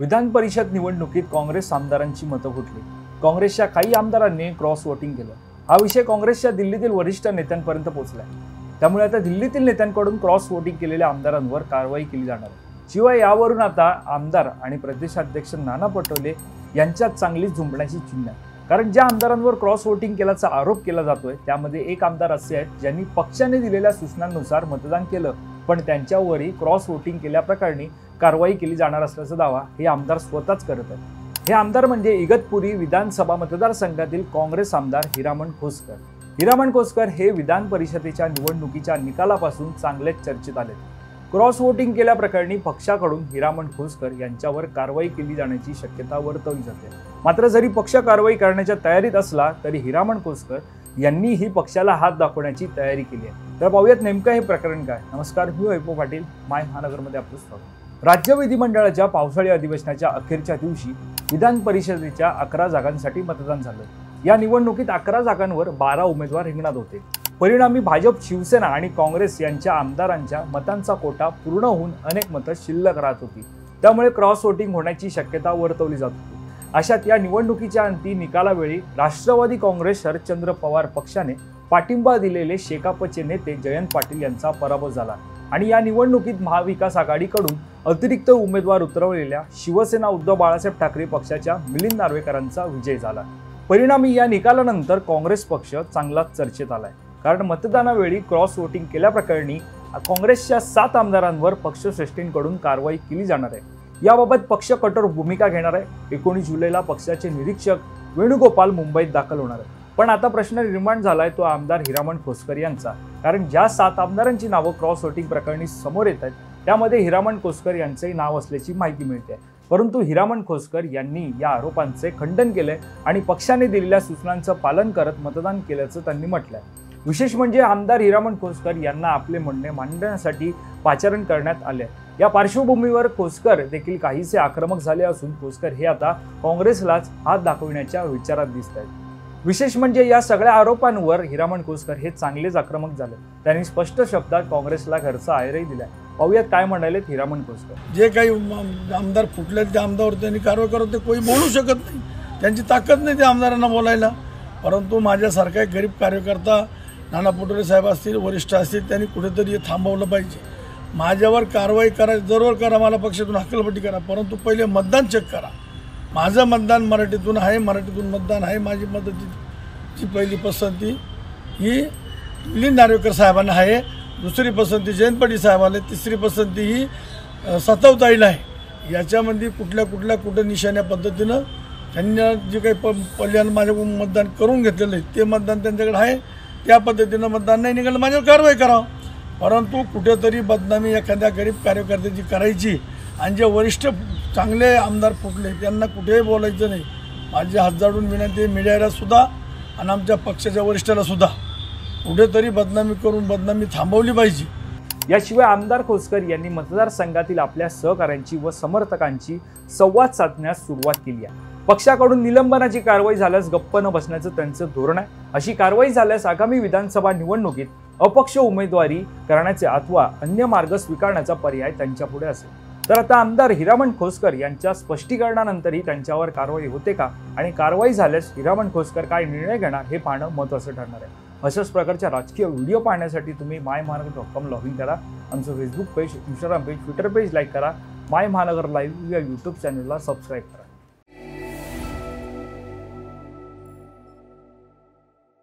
विधान परिषद निवडणुकीत काँग्रेस आमदारांची मतं फुटली। काँग्रेसच्या काही आमदारांनी क्रॉस वोटिंग केलं। हा विषय काँग्रेसच्या दिल्लीतील वरिष्ठ नेत्यांपर्यंत पोहोचलाय। त्यामुळे आता दिल्लीतील नेत्यांकडून क्रॉस वोटिंग केलेल्या आमदारांवर कारवाई केली जाणार आहे। शिवाय यावरून आता आमदार आणि प्रदेशाध्यक्ष नाना पटोले यांच्यात चांगली झुंबण्याची चिन्ह आहे। कारण ज्या आमदारांवर क्रॉस वोटिंग केल्याचा आरोप केला जातोय त्यामध्ये एक आमदार असे आहेत ज्यांनी पक्षाने दिलेल्या सूचनांनुसार मतदान केलं, पण त्यांच्यावरही क्रॉस वोटिंग केल्याप्रकरणी कारवाई केली जाणार असल्याचा दावा हे आमदार स्वतःच करत आहेत। हे आमदार म्हणजे इगतपुरी विधानसभा मतदारसंघातील काँग्रेस आमदार हिरामण खोसकर। हिरामण खोसकर हे विधान परिषदेच्या निवडणुकीच्या निकालापासून चांगलेच चर्चेत आले। क्रॉस वोटिंग केल्याप्रकरणी पक्षाकडून हिरामण खोसकर यांच्यावर कारवाई केली जाण्याची शक्यता वर्तवली जाते। मात्र जरी पक्ष कारवाई करण्याच्या तयारीत असला तरी हिरामण खोसकर यांनीही पक्षाला हात दाखवण्याची तयारी केली आहे। तर पाहूयात नेमकं हे प्रकरण काय। नमस्कार, मी वैभव पाटील, माय महानगरमध्ये आपलं स्वागत। राज्य विधिमंडळाच्या पावसाळी अधिवेशनाच्या अखेरच्या दिवशी विधान परिषदेच्या 11 जागांसाठी मतदान झालं। या निवडणुकीत 11 जागांवर 12 उमेदवार रिंगणात होते। परिणामी भाजप, शिवसेना आणि काँग्रेस यांच्या आमदारांच्या मतांचा कोटा पूर्ण होऊन अनेक मतं शिल्लक राहत होती। त्यामुळे क्रॉस वोटिंग होण्याची शक्यता वर्तवली जात होती। अशात या निवडणुकीच्या अंतिम निकालावेळी राष्ट्रवादी काँग्रेस शरदचंद्र पवार पक्षाने पाठिंबा दिलेले शेकापचे नेते जयंत पाटील यांचा पराभव झाला आणि या निवडणुकीत महाविकास आघाडीकडून अतिरिक्त उमेदवार उतरवलेल्या शिवसेना उद्धव बाळासाहेब ठाकरे पक्षाच्या मिलिंद नार्वेकरांचा विजय झाला। परिणामी या निकालानंतर काँग्रेस पक्ष चांगलाच चर्चेत आलाय, कारण मतदानावेळी क्रॉस वोटिंग केल्याप्रकरणी काँग्रेसच्या 7 आमदारांवर पक्षश्रेष्ठींकडून कारवाई केली जाणार आहे। याबाबत पक्ष कठोर भूमिका घेणार आहे। 19 जुलैला पक्षाचे निरीक्षक वेणुगोपाल मुंबईत दाखल होणार आहे। पण आता प्रश्न निर्माण झालाय तो आमदार हिरामण खोसकर यांचा, कारण ज्या 7 आमदारांची नावं क्रॉस वोटिंग प्रकरणी समोर येत आहेत त्यामध्ये हिरामण खोसकर यांचेही नाव असल्याची माहिती मिळते। परंतु हिरामण खोसकर यांनी या आरोपांचे खंडन केले आणि पक्षाने दिलेल्या सूचनांचं पालन करत मतदान केल्याचं त्यांनी म्हटलंय। विशेष म्हणजे आमदार हिरामण खोसकर यांना आपले म्हणणे मांडण्यासाठी पाचारण करण्यात आले। या पार्श्वभूमीवर खोसकर देखील काहीसे आक्रमक झाले असून खोसकर हे आता काँग्रेसलाच हात दाखवण्याच्या विचारात दिसत आहेत। विशेष म्हणजे या सगळ्या आरोपांवर हिरामण खोसकर हे चांगलेच आक्रमक झाले। त्यांनी स्पष्ट शब्दात काँग्रेसला घरचा आहेरही दिलाय। पाहूयात काय म्हणालेत हिरामण खोसकर। जे काही आमदार फुटले त्या आमदारावर त्यांनी कारवाई करत, ते कोणी बोलू शकत नाही, त्यांची ताकद नाही त्या आमदारांना बोलायला। परंतु माझ्यासारखा एक गरीब कार्यकर्ता, नाना पटोले साहेब असतील, वरिष्ठ असतील, त्यांनी कुठेतरी थांबवलं पाहिजे। माझ्यावर कारवाई करा, जरूर करा, मला पक्षातून हक्कलपट्टी करा, परंतु पहिले मतदान चेक करा। माझं मतदान मराठीतून आहे, मराठीतून मतदान आहे। माझी मदतीची पहिली पसंती ही मिलिंद नार्वेकर साहेबांना आहे, दुसरी पसंती जयंत पाटील साहेबांना, तिसरी पसंती ही सतावताईला आहे। याच्यामध्ये कुठल्या निशाण्या पद्धतीनं त्यांनी जे काही पल्ल्यानं माझ्याकडून मतदान करून घेतलेलं आहे ते मतदान त्यांच्याकडे आहे, त्या पद्धतीनं मतदान नाही निघालं माझ्यावर कारवाई करावं। परंतु कुठेतरी बदनामी एखाद्या गरीब कार्यकर्त्याची करायची आणि जे वरिष्ठ चांगले आमदार फुटले त्यांना कुठेही बोलायचं नाही। माझी हात जोडून विनंती मीडियाला सुद्धा आणि आमच्या पक्षाच्या वरिष्ठाला सुद्धा कुठेतरी बदनामी करून बदनामी थांबवली पाहिजे। याशिवाय आमदार खोसकर यांनी मतदारसंघातील आपल्या सहकाऱ्यांची व समर्थकांची संवाद साधण्यास सुरुवात केली आहे। पक्षाकडून निलंबनाची कारवाई झाल्यास गप्प न बसण्याचं त्यांचं धोरण आहे। अशी कारवाई झाल्यास आगामी विधानसभा निवडणुकीत अपक्ष उमेदवारी करण्याचे अथवा अन्य मार्ग स्वीकारण्याचा पर्याय त्यांच्यापुढे असेल। तर आता आमदार हिरामण खोसकर यांच्या स्पष्टीकरणानंतरही त्यांच्यावर कारवाई होते का आणि कारवाई झाल्यास हिरामण खोसकर काय निर्णय घेणार हे पाहणं महत्त्वाचं ठरणार आहे। अशाच प्रकारच्या राजकीय व्हिडिओ पाहण्यासाठी तुम्ही मायमहानगर.com लॉग इन करा। आमचं Facebook page, Instagram page, Twitter page like करा। माय महानगर लाईव्ह या यूट्यूब चॅनलला सबस्क्राईब करा।